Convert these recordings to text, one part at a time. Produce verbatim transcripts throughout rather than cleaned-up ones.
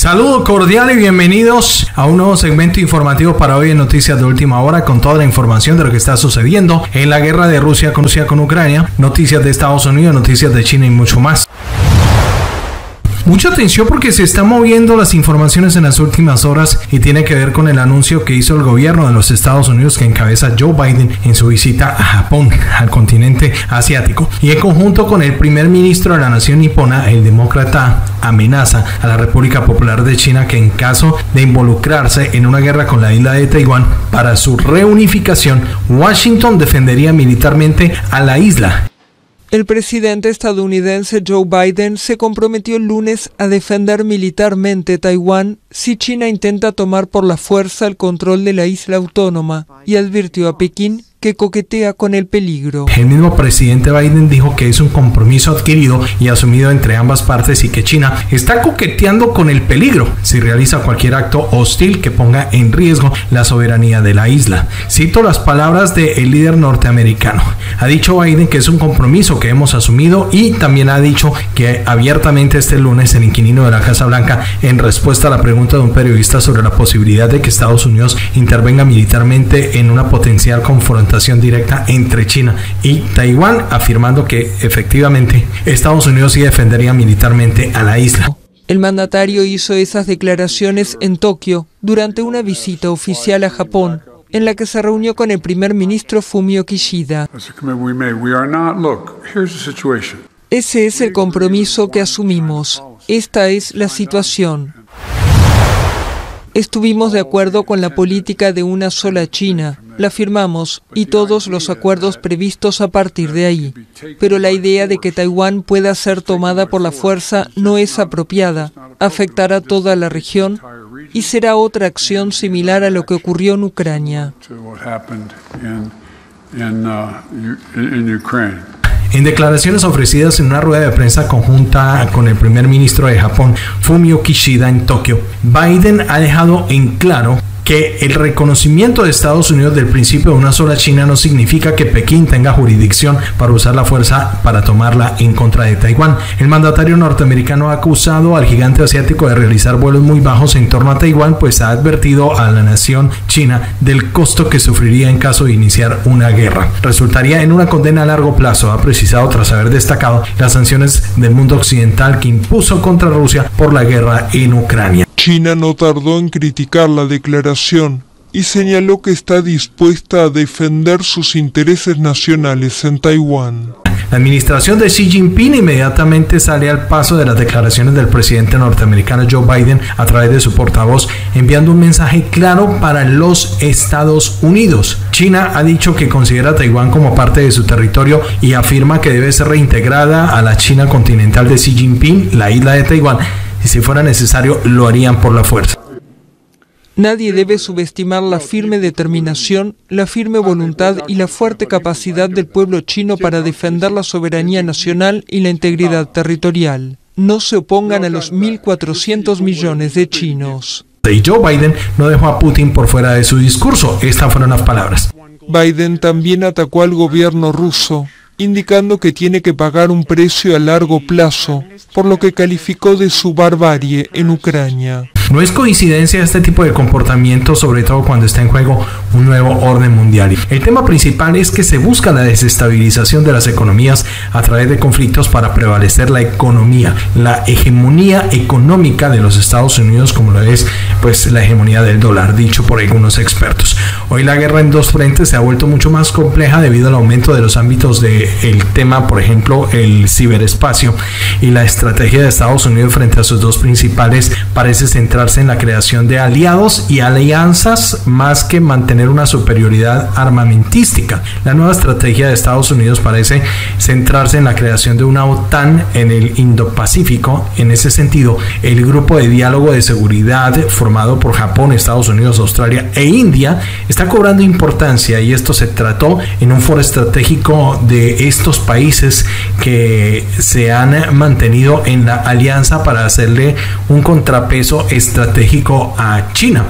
Saludo cordial y bienvenidos a un nuevo segmento informativo para hoy en Noticias de Última Hora, con toda la información de lo que está sucediendo en la guerra de Rusia con, Rusia con Ucrania, noticias de Estados Unidos, noticias de China y mucho más. Mucha atención porque se están moviendo las informaciones en las últimas horas y tiene que ver con el anuncio que hizo el gobierno de los Estados Unidos que encabeza Joe Biden en su visita a Japón, al continente asiático. Y en conjunto con el primer ministro de la nación nipona, el demócrata amenaza a la República Popular de China que en caso de involucrarse en una guerra con la isla de Taiwán para su reunificación, Washington defendería militarmente a la isla. El presidente estadounidense Joe Biden se comprometió el lunes a defender militarmente Taiwán si China intenta tomar por la fuerza el control de la isla autónoma y advirtió a Pekín que coquetea con el peligro. El mismo presidente Biden dijo que es un compromiso adquirido y asumido entre ambas partes y que China está coqueteando con el peligro si realiza cualquier acto hostil que ponga en riesgo la soberanía de la isla. Cito las palabras del líder norteamericano. Ha dicho Biden que es un compromiso que hemos asumido y también ha dicho que abiertamente este lunes el inquilino de la Casa Blanca, en respuesta a la pregunta de un periodista sobre la posibilidad de que Estados Unidos intervenga militarmente en una potencial confrontación directa entre China y Taiwán, afirmando que efectivamente Estados Unidos sí defendería militarmente a la isla. El mandatario hizo esas declaraciones en Tokio durante una visita oficial a Japón, en la que se reunió con el primer ministro Fumio Kishida. Ese es el compromiso que asumimos. Esta es la situación. Estuvimos de acuerdo con la política de una sola China, la firmamos y todos los acuerdos previstos a partir de ahí. Pero la idea de que Taiwán pueda ser tomada por la fuerza no es apropiada, afectará a toda la región y será otra acción similar a lo que ocurrió en Ucrania. En declaraciones ofrecidas en una rueda de prensa conjunta con el primer ministro de Japón, Fumio Kishida, en Tokio, Biden ha dejado en claro que el reconocimiento de Estados Unidos del principio de una sola China no significa que Pekín tenga jurisdicción para usar la fuerza para tomarla en contra de Taiwán. El mandatario norteamericano ha acusado al gigante asiático de realizar vuelos muy bajos en torno a Taiwán, pues ha advertido a la nación china del costo que sufriría en caso de iniciar una guerra. Resultaría en una condena a largo plazo, ha precisado tras haber destacado las sanciones del mundo occidental que impuso contra Rusia por la guerra en Ucrania. China no tardó en criticar la declaración y señaló que está dispuesta a defender sus intereses nacionales en Taiwán. La administración de Xi Jinping inmediatamente sale al paso de las declaraciones del presidente norteamericano Joe Biden a través de su portavoz, enviando un mensaje claro para los Estados Unidos. China ha dicho que considera a Taiwán como parte de su territorio y afirma que debe ser reintegrada a la China continental de Xi Jinping, la isla de Taiwán, y si fuera necesario lo harían por la fuerza. Nadie debe subestimar la firme determinación, la firme voluntad y la fuerte capacidad del pueblo chino para defender la soberanía nacional y la integridad territorial. No se opongan a los mil cuatrocientos millones de chinos. Y Joe Biden no dejó a Putin por fuera de su discurso. Estas fueron las palabras. Biden también atacó al gobierno ruso, indicando que tiene que pagar un precio a largo plazo, por lo que calificó de su barbarie en Ucrania. No es coincidencia este tipo de comportamiento, sobre todo cuando está en juego un nuevo orden mundial. El tema principal es que se busca la desestabilización de las economías a través de conflictos para prevalecer la economía, la hegemonía económica de los Estados Unidos, como lo es pues la hegemonía del dólar, dicho por algunos expertos. Hoy la guerra en dos frentes se ha vuelto mucho más compleja debido al aumento de los ámbitos del tema, por ejemplo, el ciberespacio, y la estrategia de Estados Unidos frente a sus dos principales parece centrarse en la creación de aliados y alianzas más que mantener una superioridad armamentística. La nueva estrategia de Estados Unidos parece centrarse en la creación de una OTAN en el Indo-Pacífico. En ese sentido, el grupo de diálogo de seguridad formado por Japón, Estados Unidos, Australia e India está cobrando importancia, y esto se trató en un foro estratégico de estos países que se han mantenido en la alianza para hacerle un contrapeso estratégico a China.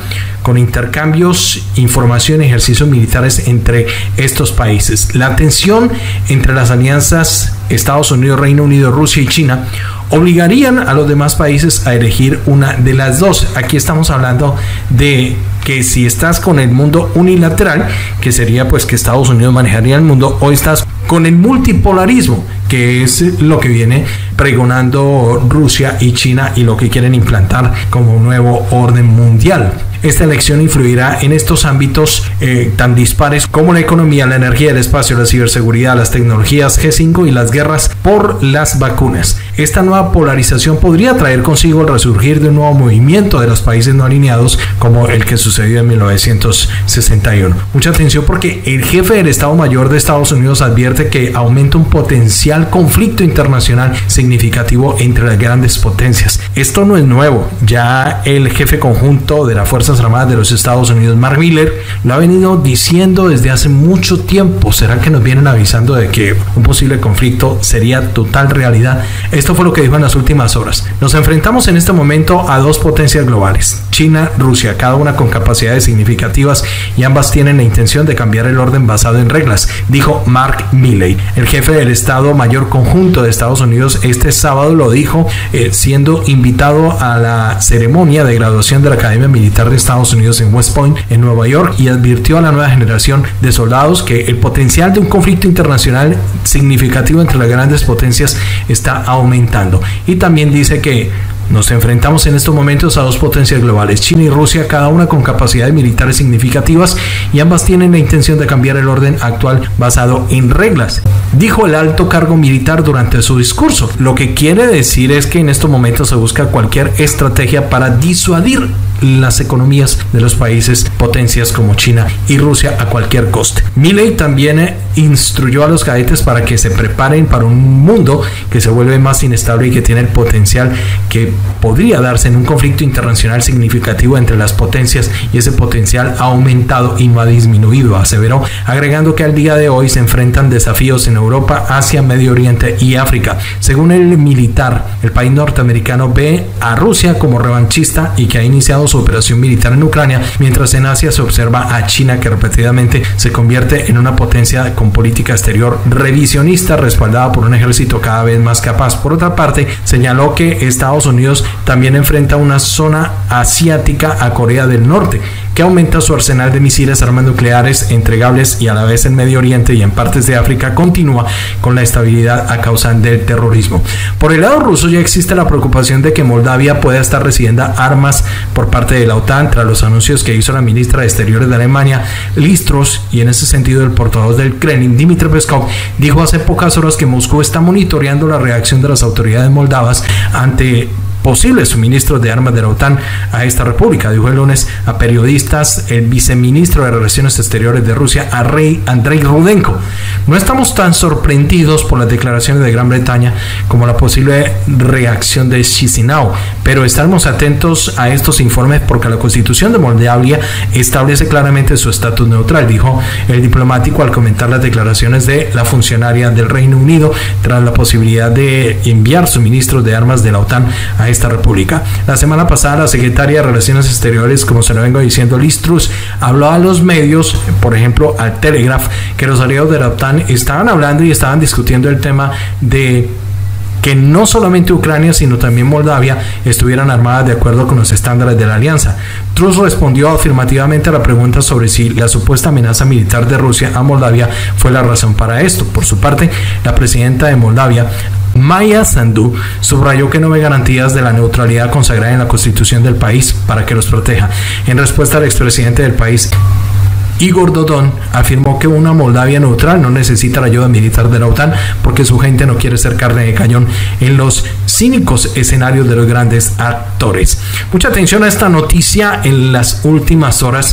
con intercambios, información y ejercicios militares entre estos países. La tensión entre las alianzas Estados Unidos, Reino Unido, Rusia y China obligarían a los demás países a elegir una de las dos. Aquí estamos hablando de que si estás con el mundo unilateral, que sería pues que Estados Unidos manejaría el mundo, o estás con el multipolarismo, que es lo que viene pregonando Rusia y China y lo que quieren implantar como un nuevo orden mundial. Esta elección influirá en estos ámbitos eh, tan dispares como la economía, la energía, el espacio, la ciberseguridad, las tecnologías G cinco y las guerras por las vacunas. Esta nueva polarización podría traer consigo el resurgir de un nuevo movimiento de los países no alineados como el que sucedió en mil novecientos sesenta y uno. Mucha atención porque el jefe del Estado Mayor de Estados Unidos advierte que aumenta un potencial conflicto internacional significativo entre las grandes potencias. Esto no es nuevo, ya el jefe conjunto de la Fuerza Armadas de los Estados Unidos, Mark Miller, lo ha venido diciendo desde hace mucho tiempo. ¿Será que nos vienen avisando de que un posible conflicto sería total realidad? Esto fue lo que dijo en las últimas horas. Nos enfrentamos en este momento a dos potencias globales, China, Rusia, cada una con capacidades significativas y ambas tienen la intención de cambiar el orden basado en reglas, dijo Mark Milley, el jefe del Estado Mayor Conjunto de Estados Unidos. Este sábado lo dijo eh, siendo invitado a la ceremonia de graduación de la Academia Militar de Estados Unidos en West Point, en Nueva York, y advirtió a la nueva generación de soldados que el potencial de un conflicto internacional significativo entre las grandes potencias está aumentando. Y también dice que nos enfrentamos en estos momentos a dos potencias globales, China y Rusia, cada una con capacidades militares significativas y ambas tienen la intención de cambiar el orden actual basado en reglas, dijo el alto cargo militar durante su discurso. Lo que quiere decir es que en estos momentos se busca cualquier estrategia para disuadir las economías de los países potencias como China y Rusia a cualquier coste. Milley también instruyó a los cadetes para que se preparen para un mundo que se vuelve más inestable y que tiene el potencial que podría darse en un conflicto internacional significativo entre las potencias, y ese potencial ha aumentado y no ha disminuido, aseveró, agregando que al día de hoy se enfrentan desafíos en Europa, Asia, Medio Oriente y África. Según el militar, el país norteamericano ve a Rusia como revanchista y que ha iniciado su operación militar en Ucrania, mientras en Asia se observa a China, que repetidamente se convierte en una potencia con política exterior revisionista respaldada por un ejército cada vez más capaz. Por otra parte, señaló que Estados Unidos también enfrenta una zona asiática a Corea del Norte, que aumenta su arsenal de misiles, armas nucleares entregables, y a la vez en Medio Oriente y en partes de África continúa con la estabilidad a causa del terrorismo. Por el lado ruso ya existe la preocupación de que Moldavia pueda estar recibiendo armas por parte de la OTAN tras los anuncios que hizo la ministra de Exteriores de Alemania, Liz Truss, y en ese sentido el portavoz del Kremlin, Dmitry Peskov, dijo hace pocas horas que Moscú está monitoreando la reacción de las autoridades moldavas ante posibles suministros de armas de la OTAN a esta república. Dijo el lunes a periodistas el viceministro de Relaciones Exteriores de Rusia, Andrei Rudenko: no estamos tan sorprendidos por las declaraciones de Gran Bretaña como la posible reacción de Chisinau, pero estaremos atentos a estos informes porque la Constitución de Moldavia establece claramente su estatus neutral, dijo el diplomático al comentar las declaraciones de la funcionaria del Reino Unido tras la posibilidad de enviar suministros de armas de la OTAN a esta república. La semana pasada, la secretaria de Relaciones Exteriores, como se lo vengo diciendo, Liz Truss, habló a los medios, por ejemplo al Telegraph, que los aliados de la OTAN estaban hablando y estaban discutiendo el tema de que no solamente Ucrania, sino también Moldavia estuvieran armadas de acuerdo con los estándares de la alianza. Truss respondió afirmativamente a la pregunta sobre si la supuesta amenaza militar de Rusia a Moldavia fue la razón para esto. Por su parte, la presidenta de Moldavia, Maya Sandu, subrayó que no ve garantías de la neutralidad consagrada en la Constitución del país para que los proteja. En respuesta al expresidente del país, Igor Dodon, afirmó que una Moldavia neutral no necesita la ayuda militar de la OTAN porque su gente no quiere ser carne de cañón en los cínicos escenarios de los grandes actores. Mucha atención a esta noticia en las últimas horas.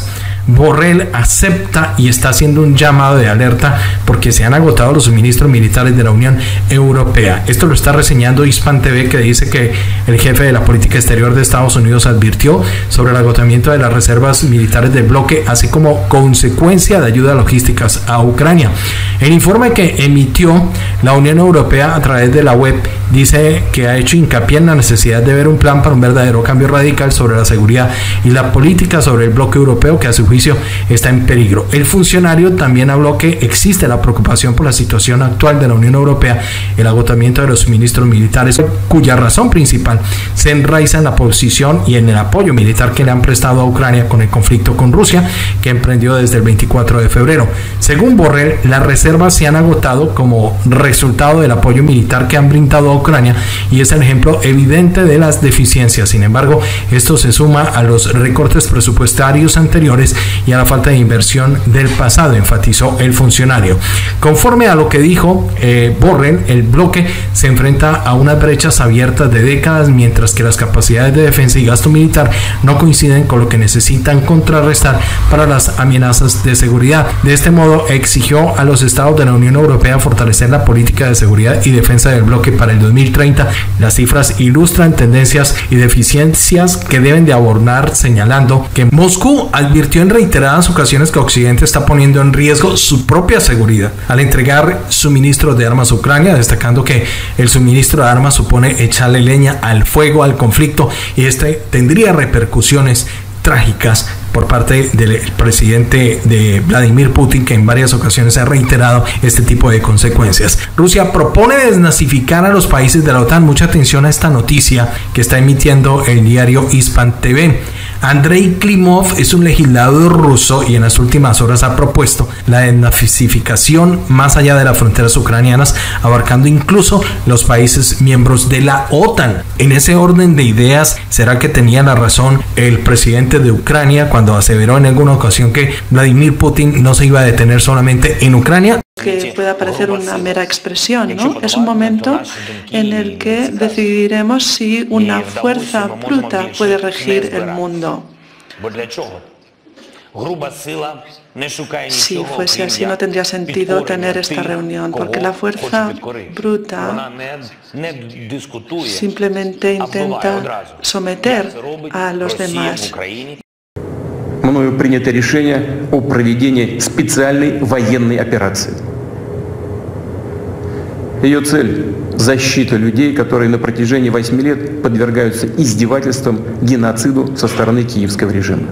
Borrell acepta y está haciendo un llamado de alerta porque se han agotado los suministros militares de la Unión Europea. Esto lo está reseñando Hispan T V, que dice que el jefe de la política exterior de Estados Unidos advirtió sobre el agotamiento de las reservas militares del bloque, así como consecuencia de ayudas logísticas a Ucrania. El informe que emitió la Unión Europea a través de la web dice que ha hecho hincapié en la necesidad de ver un plan para un verdadero cambio radical sobre la seguridad y la política sobre el bloque europeo, que a su juicio está en peligro. El funcionario también habló que existe la preocupación por la situación actual de la Unión Europea, el agotamiento de los suministros militares, cuya razón principal se enraiza en la posición y en el apoyo militar que le han prestado a Ucrania con el conflicto con Rusia, que emprendió desde el veinticuatro de febrero. Según Borrell, las reservas se han agotado como resultado del apoyo militar que han brindado a Ucrania y es el ejemplo evidente de las deficiencias. Sin embargo, esto se suma a los recortes presupuestarios anteriores y a la falta de inversión del pasado, enfatizó el funcionario. Conforme a lo que dijo eh, Borrell, el bloque se enfrenta a unas brechas abiertas de décadas, mientras que las capacidades de defensa y gasto militar no coinciden con lo que necesitan contrarrestar para las amenazas de seguridad. De este modo, exigió a los estados de la Unión Europea fortalecer la política de seguridad y defensa del bloque para el dos mil treinta. Las cifras ilustran tendencias y deficiencias que deben de abordar, señalando que Moscú advirtió en reiteradas ocasiones que Occidente está poniendo en riesgo su propia seguridad al entregar suministros de armas a Ucrania, destacando que el suministro de armas supone echarle leña al fuego al conflicto y este tendría repercusiones trágicas por parte del presidente de Vladimir Putin, que en varias ocasiones ha reiterado este tipo de consecuencias. Rusia propone desnazificar a los países de la OTAN. Mucha atención a esta noticia que está emitiendo el diario Hispan T V. Andrei Klimov es un legislador ruso y en las últimas horas ha propuesto la desnazificación más allá de las fronteras ucranianas, abarcando incluso los países miembros de la OTAN. En ese orden de ideas, ¿será que tenía la razón el presidente de Ucrania cuando aseveró en alguna ocasión que Vladimir Putin no se iba a detener solamente en Ucrania? Que pueda parecer una mera expresión, ¿no? Es un momento en el que decidiremos si una fuerza bruta puede regir el mundo. Si fuese así, no tendría sentido tener esta reunión, porque la fuerza bruta simplemente intenta someter a los demás. Мною принято решение о проведении специальной военной операции. Ее цель – защита людей, которые на протяжении восьми лет подвергаются издевательствам, геноциду со стороны киевского режима.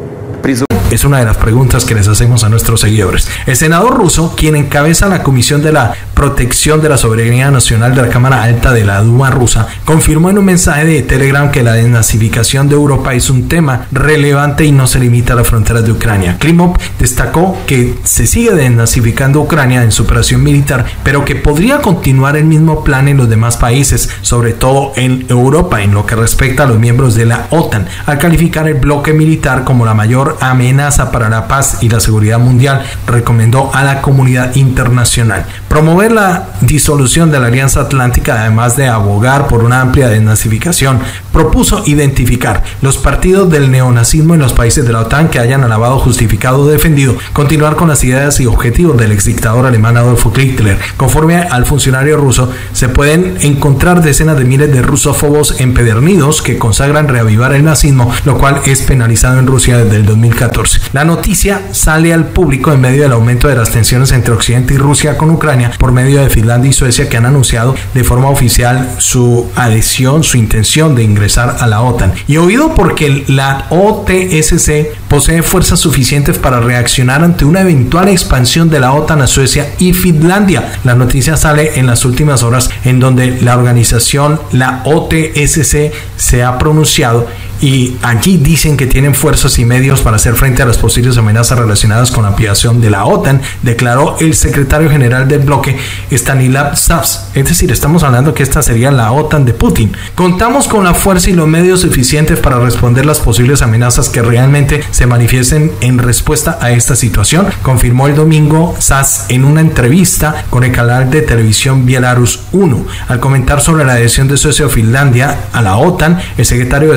Es una de las preguntas que les hacemos a nuestros seguidores. El senador ruso, quien encabeza la Comisión de la Protección de la Soberanía Nacional de la Cámara Alta de la Duma rusa, confirmó en un mensaje de Telegram que la desnazificación de Europa es un tema relevante y no se limita a las fronteras de Ucrania. Klimov destacó que se sigue desnazificando Ucrania en su operación militar, pero que podría continuar el mismo plan en los demás países, sobre todo en Europa, en lo que respecta a los miembros de la OTAN, al calificar el bloque militar como la mayor amenaza para la paz y la seguridad mundial. Recomendó a la comunidad internacional promover la disolución de la Alianza Atlántica, además de abogar por una amplia desnazificación. Propuso identificar los partidos del neonazismo en los países de la OTAN que hayan alabado, justificado o defendido, continuar con las ideas y objetivos del exdictador alemán Adolf Hitler. Conforme al funcionario ruso, se pueden encontrar decenas de miles de rusófobos empedernidos que consagran reavivar el nazismo, lo cual es penalizado en Rusia desde el dos mil catorce. La noticia sale al público en medio del aumento de las tensiones entre Occidente y Rusia con Ucrania por medio de Finlandia y Suecia, que han anunciado de forma oficial su adhesión, su intención de ingresar a la OTAN. Y oído porque la O T S C posee fuerzas suficientes para reaccionar ante una eventual expansión de la OTAN a Suecia y Finlandia. La noticia sale en las últimas horas, en donde la organización, la O T S C, se ha pronunciado y allí dicen que tienen fuerzas y medios para hacer frente a las posibles amenazas relacionadas con la ampliación de la OTAN, declaró el secretario general del bloque, Stanislav Savs. Es decir, estamos hablando que esta sería la OTAN de Putin. Contamos con la fuerza y los medios suficientes para responder las posibles amenazas que realmente se manifiesten en respuesta a esta situación, confirmó el domingo Savs en una entrevista con el canal de televisión Belarus uno. Al comentar sobre la adhesión de Suecia o Finlandia a la OTAN, el secretario de esta organización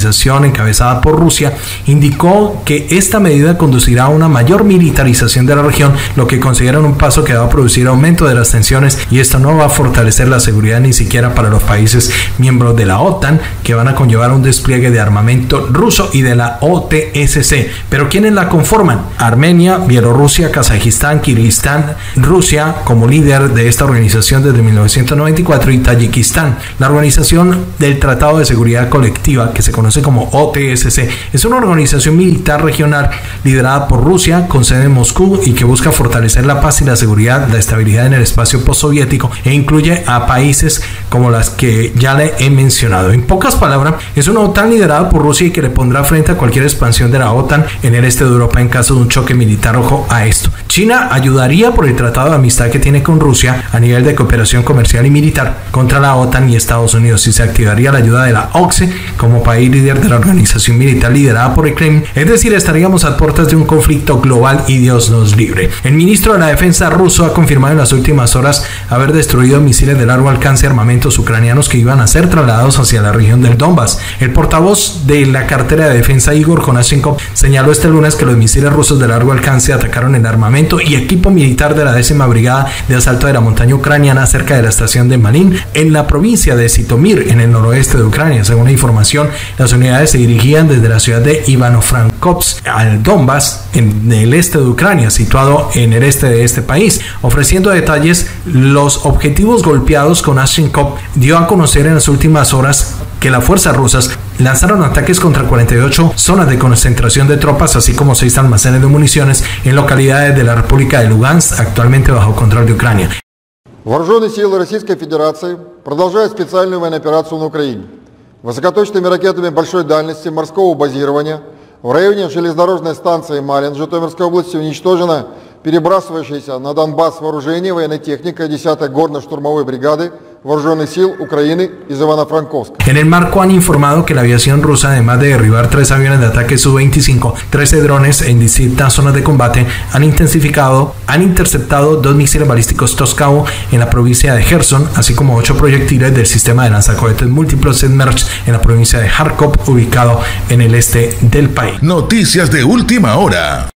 organización encabezada por Rusia indicó que esta medida conducirá a una mayor militarización de la región, lo que consideran un paso que va a producir aumento de las tensiones, y esto no va a fortalecer la seguridad ni siquiera para los países miembros de la OTAN, que van a conllevar un despliegue de armamento ruso, y de la O T S C. Pero ¿quiénes la conforman? Armenia, Bielorrusia, Kazajistán, Kirguistán, Rusia como líder de esta organización desde mil novecientos noventa y cuatro y Tayikistán. La Organización del Tratado de Seguridad Colectiva, que se conoce como O T S C, es una organización militar regional liderada por Rusia con sede en Moscú y que busca fortalecer la paz y la seguridad, la estabilidad en el espacio postsoviético, e incluye a países como las que ya le he mencionado. En pocas palabras, es una OTAN liderada por Rusia y que le pondrá frente a cualquier expansión de la OTAN en el este de Europa en caso de un choque militar. Ojo a esto. China ayudaría por el tratado de amistad que tiene con Rusia a nivel de cooperación comercial y militar contra la OTAN y Estados Unidos, y se activaría la ayuda de la O C S E como país líder de la organización militar liderada por el Kremlin. Es decir, estaríamos a puertas de un conflicto global y Dios nos libre. El ministro de la Defensa ruso ha confirmado en las últimas horas haber destruido misiles de largo alcance y armamentos ucranianos que iban a ser trasladados hacia la región del Donbass. El portavoz de la cartera de defensa, Igor Konashenkov, señaló este lunes que los misiles rusos de largo alcance atacaron el armamento y equipo militar de la décima brigada de asalto de la montaña ucraniana cerca de la estación de Malin, en la provincia de Zitomir, en el noroeste de Ucrania. Según la información, las unidades se dirigían desde la ciudad de Ivano-Frankovsk al Donbass, en el este de Ucrania, situado en el este de este país. Ofreciendo detalles los objetivos golpeados, Konashenkov dio a conocer en las últimas horas que las fuerzas rusas lanzaron ataques contra cuarenta y ocho zonas de concentración de tropas, así como seis almacenes de municiones en localidades de la República de Lugansk, actualmente bajo control de Ucrania. Вооруженные силы Российской Федерации продолжают специальную военную операцию на Украине. Высокоточными ракетами большой дальности морского базирования в районе железнодорожной станции Малин Житомирской области уничтожено перебрасывающееся на Донбасс вооружение военной техники десятой горно-штурмовой бригады Вооруженных сил Украины из Ивано-Франковска. En el marco han informado que la aviación rusa, además de derribar tres aviones de ataque Su veinticinco, trece drones en distintas zonas de combate, han intensificado, han interceptado dos misiles balísticos Toskav en la provincia de Gerson, así como ocho proyectiles del sistema de lanzacohetes múltiples Smerch en la provincia de Kharkov, ubicado en el este del país. Noticias de última hora.